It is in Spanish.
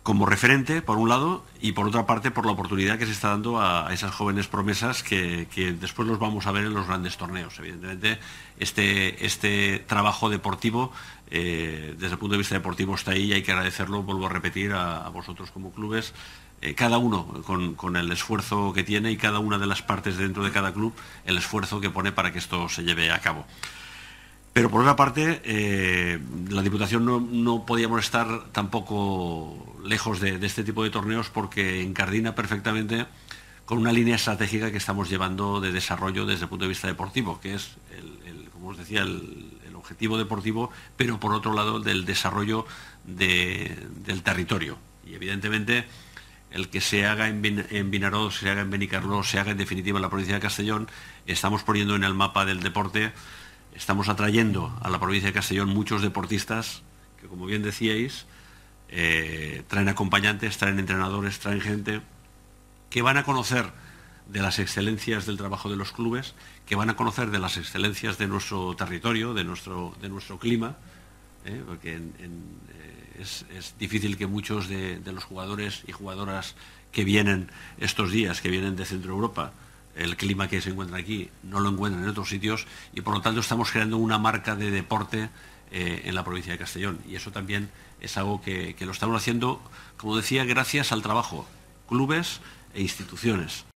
como referente, por un lado, y por otra parte por la oportunidad que se está dando a esas jóvenes promesas que después los vamos a ver en los grandes torneos. Evidentemente, este trabajo deportivo, desde el punto de vista deportivo, está ahí y hay que agradecerlo, vuelvo a repetir, a vosotros como clubes, cada uno con el esfuerzo que tiene y cada una de las partes dentro de cada club, el esfuerzo que pone para que esto se lleve a cabo. Pero por otra parte, la Diputación no podíamos estar tampoco lejos de este tipo de torneos porque encardina perfectamente con una línea estratégica que estamos llevando de desarrollo desde el punto de vista deportivo, que es, como os decía, el objetivo deportivo, pero por otro lado del desarrollo del territorio. Y evidentemente el que se haga en Vinaròs, se haga en Benicarló, se haga en definitiva en la provincia de Castellón, estamos poniendo en el mapa del deporte. Estamos atrayendo a la provincia de Castellón muchos deportistas que, como bien decíais, traen acompañantes, traen entrenadores, traen gente que van a conocer de las excelencias del trabajo de los clubes, que van a conocer de las excelencias de nuestro territorio, de nuestro clima, porque es difícil que muchos de los jugadores y jugadoras que vienen estos días, que vienen de Centro Europa, el clima que se encuentra aquí no lo encuentran en otros sitios y por lo tanto estamos creando una marca de deporte en la provincia de Castellón y eso también es algo que lo estamos haciendo, como decía, gracias al trabajo, clubes e instituciones.